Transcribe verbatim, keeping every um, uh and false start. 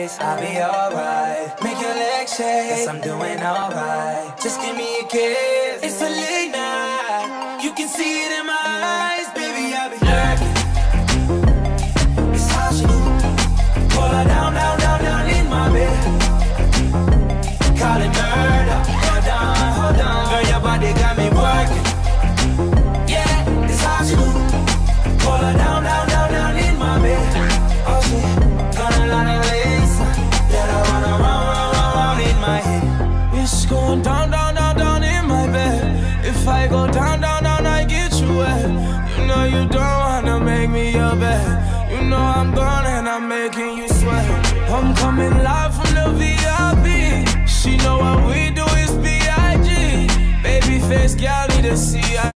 face, I'll be alright. Make your legs shake, yes, I'm doing alright. Just give me a kiss, it's a late night. You can see it in my eyes, baby, I'll be lurking. It's how she do. Pull her down, down, down, down in my bed. Call it murder. Hold on, hold on. Girl, your body got me working. Yeah, it's how she do. Pull her down, down, down, down in my bed. Oh shit, gonna learn a lesson. That I wanna run, run, run, run in my head. It's going down, down, down, down in my bed. If I go down, down, down, I get you wet. You know you don't wanna make me your bed. You know I'm gone and I'm making you sweat. I'm coming live from the V I P. She know what we do is B I G. Baby face, girl, need to see.